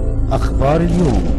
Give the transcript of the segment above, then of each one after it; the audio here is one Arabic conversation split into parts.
أخبار اليوم.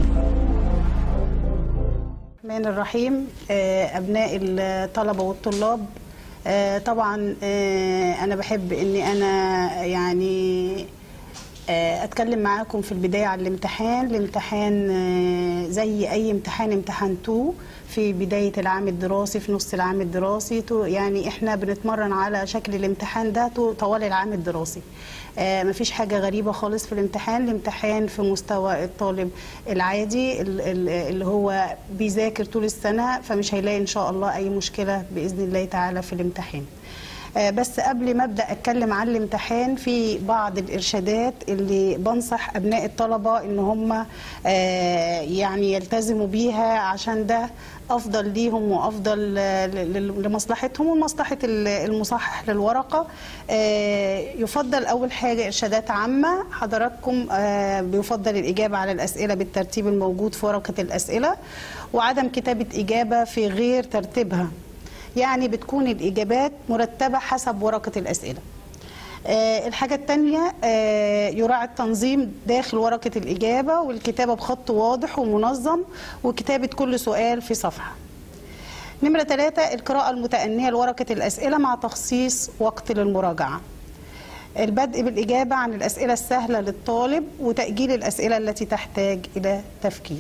الرحمن الرحيم. أبناء الطلبة والطلاب، طبعا أنا بحب أني أنا يعني أتكلم معاكم في البداية عن الامتحان زي أي امتحان امتحنتوه في بداية العام الدراسي، في نص العام الدراسي، يعني إحنا بنتمرن على شكل الامتحان ده طوال العام الدراسي. مفيش حاجة غريبة خالص في الامتحان في مستوى الطالب العادي اللي هو بيذاكر طول السنة، فمش هيلاقي إن شاء الله أي مشكلة بإذن الله تعالى في الامتحان. بس قبل ما أبدأ أتكلم عن الامتحان، في بعض الإرشادات اللي بنصح أبناء الطلبة إن هم يعني يلتزموا بيها، عشان ده أفضل ليهم وأفضل لمصلحتهم ومصلحة المصحح للورقة. يفضل أول حاجة إرشادات عامة حضراتكم، بيفضل الإجابة على الأسئلة بالترتيب الموجود في ورقة الأسئلة، وعدم كتابة إجابة في غير ترتيبها، يعني بتكون الإجابات مرتبة حسب ورقة الأسئلة. الحاجة الثانية، يراعي التنظيم داخل ورقة الإجابة والكتابة بخط واضح ومنظم، وكتابة كل سؤال في صفحة. نمرة 3، القراءة المتأنية لورقة الأسئلة مع تخصيص وقت للمراجعة. البدء بالإجابة عن الأسئلة السهلة للطالب، وتأجيل الأسئلة التي تحتاج إلى تفكير.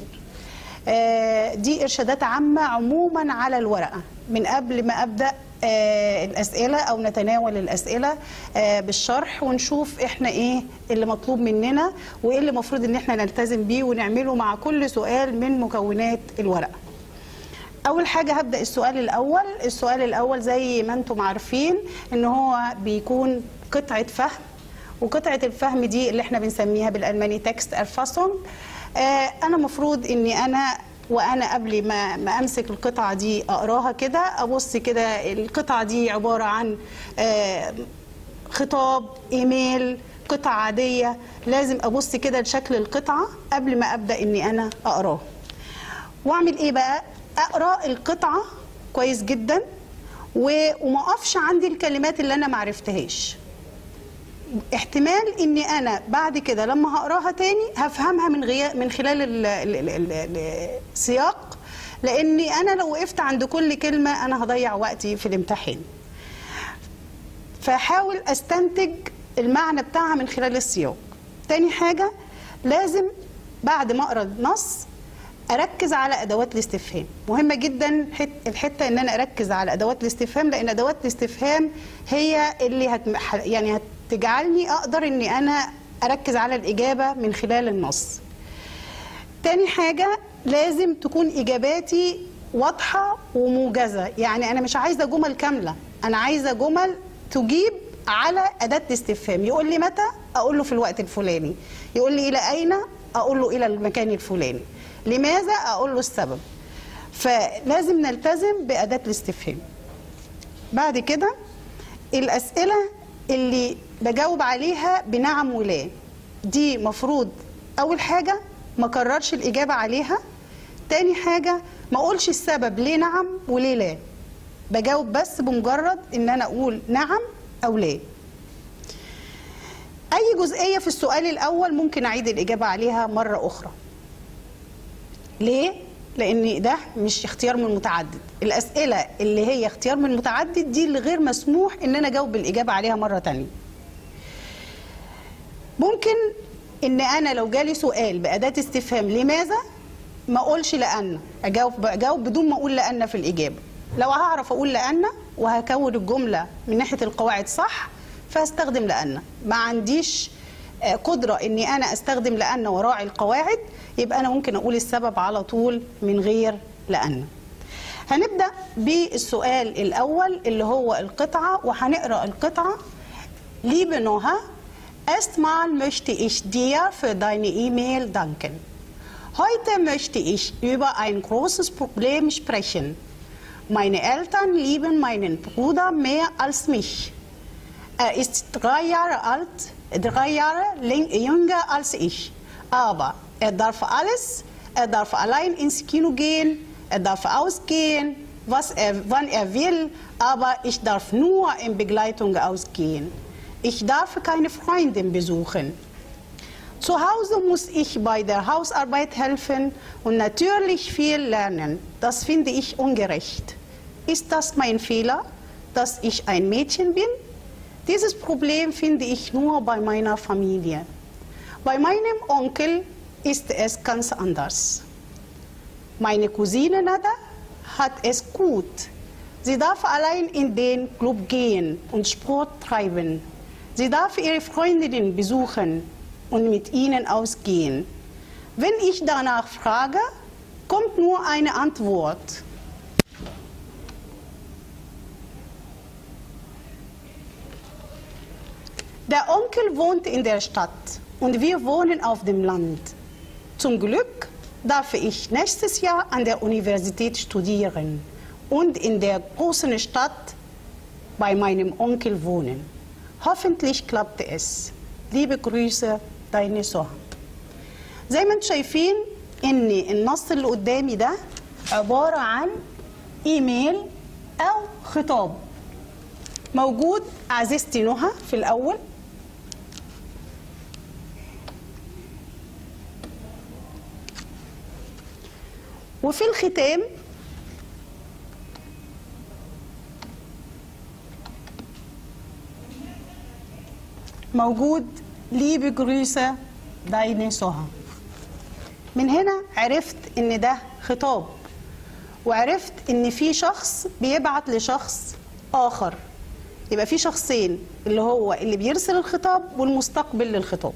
دي إرشادات عامة عموما على الورقة من قبل ما أبدأ الأسئلة أو نتناول الأسئلة بالشرح، ونشوف إحنا إيه اللي مطلوب مننا وإيه اللي مفروض إن إحنا نلتزم بيه ونعمله مع كل سؤال من مكونات الورقة. أول حاجة هبدأ السؤال الأول زي ما أنتم عارفين إن هو بيكون قطعة فهم، وقطعة الفهم دي اللي إحنا بنسميها بالألماني تكست أرفاسونج. أنا مفروض إني وأنا قبل ما أمسك القطعة دي أقراها كده، أبص كده القطعة دي عبارة عن خطاب، إيميل، قطعة عادية. لازم أبص كده لشكل القطعة قبل ما أبدأ إني أنا أقراها. وأعمل إيه بقى؟ أقرأ القطعة كويس جدا، وما أقفش عندي الكلمات اللي أنا معرفتهاش. احتمال اني انا بعد كده لما هقراها تاني هفهمها من خلال السياق، لاني انا لو وقفت عند كل كلمة انا هضيع وقتي في الامتحان. فحاول استنتج المعنى بتاعها من خلال السياق. تاني حاجة، لازم بعد ما اقرا النص اركز على ادوات الاستفهام. مهمة جدا الحتة ان انا اركز على ادوات الاستفهام، لان ادوات الاستفهام هي اللي تجعلني أقدر أني أنا أركز على الإجابة من خلال النص. تاني حاجة، لازم تكون إجاباتي واضحة وموجزة، يعني أنا مش عايزة جمل كاملة، أنا عايزة جمل تجيب على أداة الاستفهام. يقول لي متى؟ أقول له في الوقت الفلاني. يقول لي إلى أين؟ أقول له إلى المكان الفلاني. لماذا؟ أقول له السبب. فلازم نلتزم بأداة الاستفهام. بعد كده الأسئلة اللي بجاوب عليها بنعم ولا، دي مفروض أول حاجة ما أكررش الإجابة عليها. تاني حاجة ما أقولش السبب ليه نعم وليه لا، بجاوب بس بمجرد إن أنا أقول نعم أو لا. أي جزئية في السؤال الأول ممكن أعيد الإجابة عليها مرة أخرى. ليه؟ لأن ده مش اختيار من متعدد. الأسئلة اللي هي اختيار من متعدد دي اللي غير مسموح إن أنا أجاوب الإجابة عليها مرة تانية. ممكن إن أنا لو جالي سؤال بأداة استفهام لماذا ما أقولش لأن، أجاوب بدون ما أقول لأن في الإجابة. لو هعرف أقول لأن وهكون الجملة من ناحية القواعد صح فهستخدم لأن. ما عنديش قدرة إني أنا أستخدم لأن وراعي القواعد، يبقى أنا ممكن أقول السبب على طول من غير لأن. هنبدأ بالسؤال الأول اللي هو القطعة، وهنقرأ القطعة. Liebe Noha, erstmal möchte ich dir für deine E-Mail danken. Heute möchte ich über ein großes Problem sprechen. Meine Eltern lieben meinen Bruder mehr als mich. Er ist 3 Jahre alt, 3 Jahre jünger als ich. Aber er darf alles, er darf allein ins Kino gehen, er darf ausgehen, wann er will, aber ich darf nur in Begleitung ausgehen. Ich darf keine Freundin besuchen. Zu Hause muss ich bei der Hausarbeit helfen und natürlich viel lernen. Das finde ich ungerecht. Ist das mein Fehler, dass ich ein Mädchen bin? Dieses Problem finde ich nur bei meiner Familie. Bei meinem Onkel ist es ganz anders. Meine Cousine Nada hat es gut. Sie darf allein in den Club gehen und Sport treiben. Sie darf ihre Freundinnen besuchen und mit ihnen ausgehen. Wenn ich danach frage, kommt nur eine Antwort. Der Onkel wohnt in der Stadt und wir wohnen auf dem Land. Zum Glück darf ich nächstes Jahr an der Universität studieren und in der großen Stadt bei meinem Onkel wohnen. Hoffentlich klappt es. Liebe Grüße, deine سهى. زي ما انتم شايفين ان النص اللي قدامي ده عبارة عن ايميل او خطاب موجود عزيزتي نهى في الاول، وفي الختام موجود liebe Grüße deine سهى. من هنا عرفت ان ده خطاب، وعرفت ان في شخص بيبعت لشخص اخر، يبقى في شخصين، اللي هو اللي بيرسل الخطاب والمستقبل للخطاب.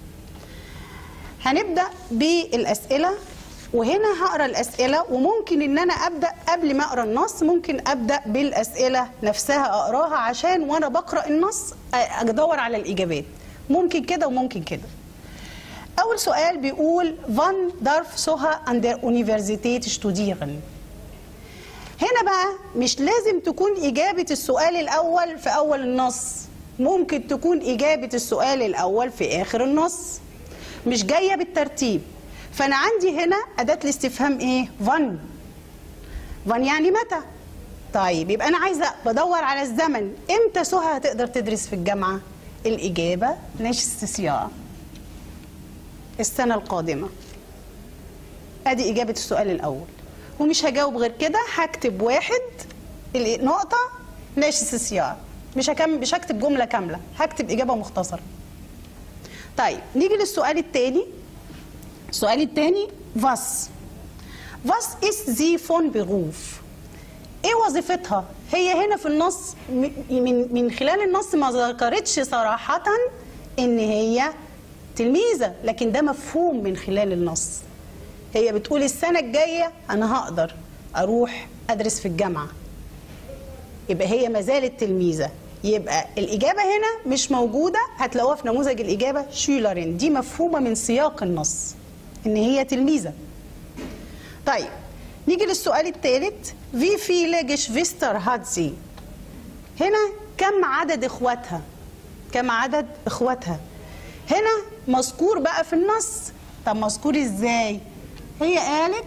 هنبدأ بالأسئلة، وهنا هقرا الأسئلة، وممكن ان انا ابدأ قبل ما اقرا النص، ممكن ابدأ بالأسئلة نفسها اقراها عشان وانا بقرا النص ادور على الإجابات. ممكن كده وممكن كده. أول سؤال بيقول wann darf سهى an der Universität studieren؟ هنا بقى مش لازم تكون إجابة السؤال الأول في أول النص، ممكن تكون إجابة السؤال الأول في آخر النص، مش جاية بالترتيب. فأنا عندي هنا أداة الاستفهام إيه؟ wann. wann يعني متى؟ طيب يبقى أنا عايزة بدور على الزمن، إمتى سهى هتقدر تدرس في الجامعة؟ الإجابة nächstes Jahr، السنة القادمة. أدي إجابة السؤال الأول، ومش هجاوب غير كده، هكتب واحد نقطة nächstes Jahr، مش هكتب جملة كاملة، هكتب إجابة مختصرة. طيب نيجي للسؤال الثاني. السؤال الثاني was ist sie von Beruf؟ ايه وظيفتها؟ هي هنا في النص من خلال النص ما ذكرتش صراحة ان هي تلميذة، لكن ده مفهوم من خلال النص. هي بتقول السنة الجاية انا هقدر اروح ادرس في الجامعة، يبقى هي ما زالت تلميذة، يبقى الإجابة هنا مش موجودة، هتلاقوها في نموذج الإجابة شيلرين، دي مفهومة من سياق النص ان هي تلميذة. طيب نيجي للسؤال الثالث wie viele Geschwister hat sie؟ هنا كم عدد اخواتها؟ كم عدد اخواتها؟ هنا مذكور بقى في النص. طب مذكور ازاي؟ هي قالت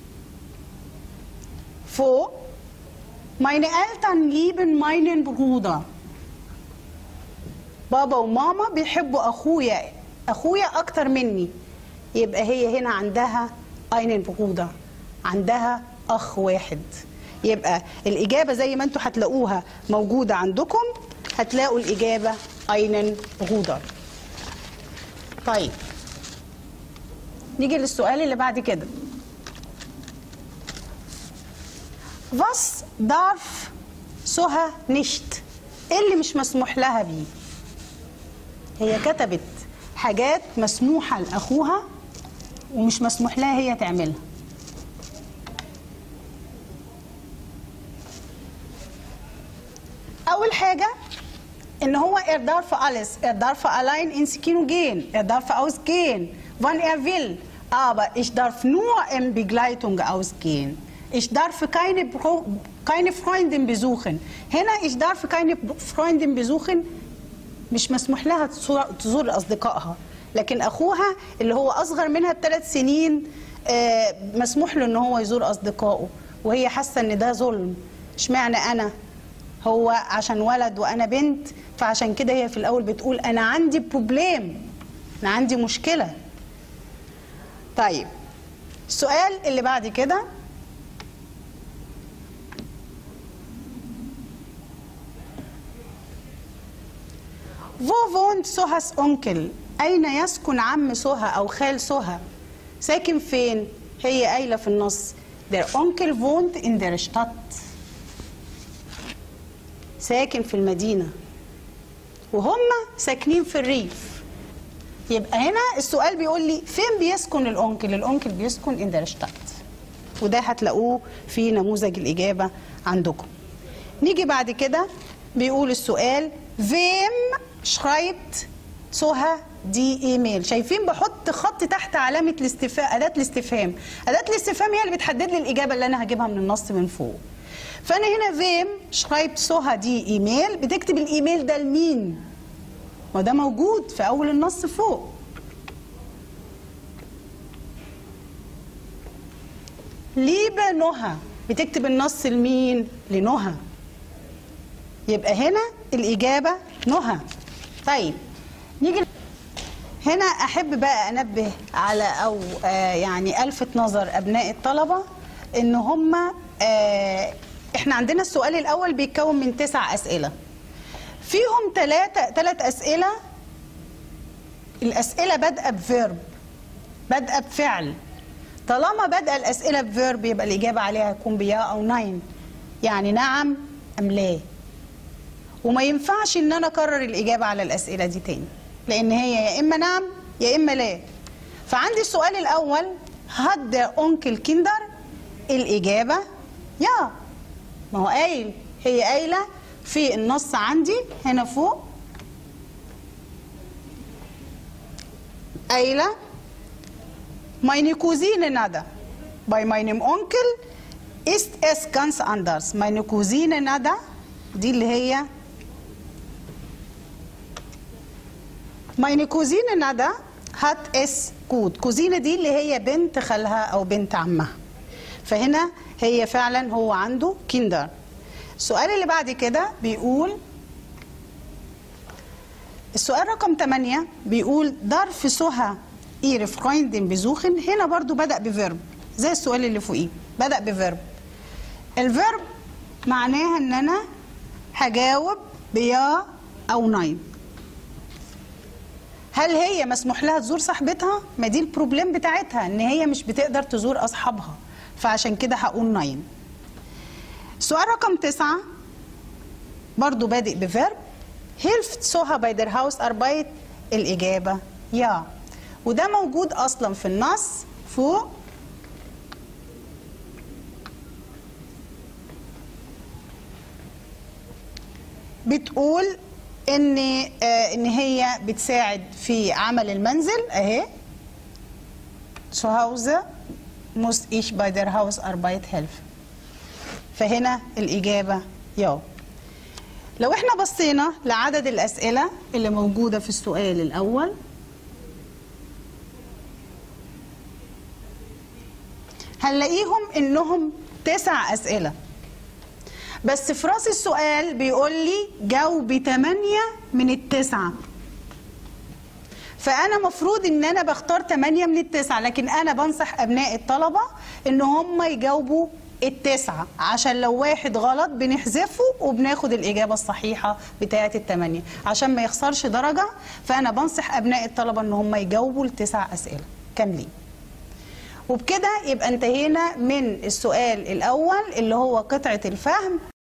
فوق meine Eltern lieben meinen Bruder، بابا وماما بيحبوا اخويا اكتر مني، يبقى هي هنا عندها einen Bruder، عندها أخ واحد. يبقى الإجابة زي ما انتوا هتلاقوها موجودة عندكم، هتلاقوا الإجابة einen Bruder. طيب نيجي للسؤال اللي بعد كده. was darf سهى nicht؟ ايه اللي مش مسموح لها بيه؟ هي كتبت حاجات مسموحة لأخوها ومش مسموح لها هي تعملها. أول حاجة إن هو darf alles، darf allein ins Kino gehen، darf ausgehen wann will، aber ich darf nur in Begleitung ausgehen. Ich darf keine Freundin besuchen. هنا ich darf keine Freundin besuchen، مش مسموح لها تزور أصدقائها، لكن أخوها اللي هو أصغر منها ب3 سنين مسموح له إن هو يزور أصدقائه، وهي حاسة إن ده ظلم. اشمعنى أنا؟ هو عشان ولد وأنا بنت، فعشان كده هي في الأول بتقول أنا عندي بروبليم انا عندي مشكله. طيب السؤال اللي بعد كده، wo wohnt سهس أونكل؟ أين يسكن عم سهى أو خال سهى؟ ساكن فين؟ هي قايلة في النص der Onkel wohnt in der Stadt. ساكن في المدينة وهم ساكنين في الريف. يبقى هنا السؤال بيقول لي فين بيسكن الأونكل؟ الأونكل بيسكن in der Stadt، وده هتلاقوه في نموذج الإجابة عندكم. نيجي بعد كده بيقول السؤال wem schreibt سهى دي ايميل؟ شايفين بحط خط تحت علامة الاستفهام، أداة الاستفهام. أداة الاستفهام هي اللي بتحدد لي الإجابة اللي أنا هجيبها من النص من فوق. فأنا هنا wem schreibt سهى دي ايميل، بتكتب الإيميل ده لمين؟ ما ده موجود في أول النص فوق. ليبه نهى، بتكتب النص لمين؟ لنهى. يبقى هنا الإجابة نهى. طيب نيجي هنا، أحب بقى أنبه على أو يعني ألفت نظر أبناء الطلبة إن هم إحنا عندنا السؤال الأول بيتكون من 9 أسئلة، فيهم 3 أسئلة الأسئلة بادئة بفيرب، بادئة بفعل. طالما بادئة الأسئلة بفيرب يبقى الإجابة عليها هتكون بيا أو ناين، يعني نعم أم لا. وما ينفعش ان انا اكرر الاجابه على الاسئله دي تاني، لان هي يا اما نعم يا اما لا. فعندي السؤال الاول هاد اونكل كيندر، الاجابه يا. ما هو قايل، هي قايله في النص عندي هنا فوق، قايله meine Cousine Nada bei meinem Onkel ist es ganz anders. meine Cousine Nada دي اللي هي meine Cousine Nada hat es gut. كوزينة دي اللي هي بنت خالها أو بنت عمها، فهنا هي فعلا هو عنده كيندر. السؤال اللي بعد كده بيقول السؤال رقم 8 بيقول darf سهى ihre Freundin besuchen؟ هنا برضو بدأ بفيرب زي السؤال اللي فوقيه، بدأ بفيرب. الفيرب معناها ان انا هجاوب بيا او ناين. هل هي مسموح لها تزور صاحبتها؟ ما دي البروبليم بتاعتها، ان هي مش بتقدر تزور اصحابها، فعشان كده هقول ناين. سؤال رقم 9 برضو بادئ بفيرب hilft سهى bei der Hausarbeit؟ الإجابة يا، وده موجود أصلا في النص فوق. بتقول ان هي بتساعد في عمل المنزل اهي. zu Hause muss ich bei der Hausarbeit helfen. فهنا الإجابة يا. لو احنا بصينا لعدد الأسئلة اللي موجودة في السؤال الأول، هنلاقيهم انهم 9 أسئلة، بس في راس السؤال بيقول لي جاوبي 8 من ال9. فأنا مفروض إن أنا بختار 8 من ال9، لكن أنا بنصح أبناء الطلبة إن هم يجاوبوا ال9، عشان لو واحد غلط بنحذفه وبناخد الإجابة الصحيحة بتاعة ال8 عشان ما يخسرش درجة. فأنا بنصح أبناء الطلبة إن هم يجاوبوا ال9 أسئلة كاملين. وبكده يبقى انتهينا من السؤال الأول اللي هو قطعة الفهم.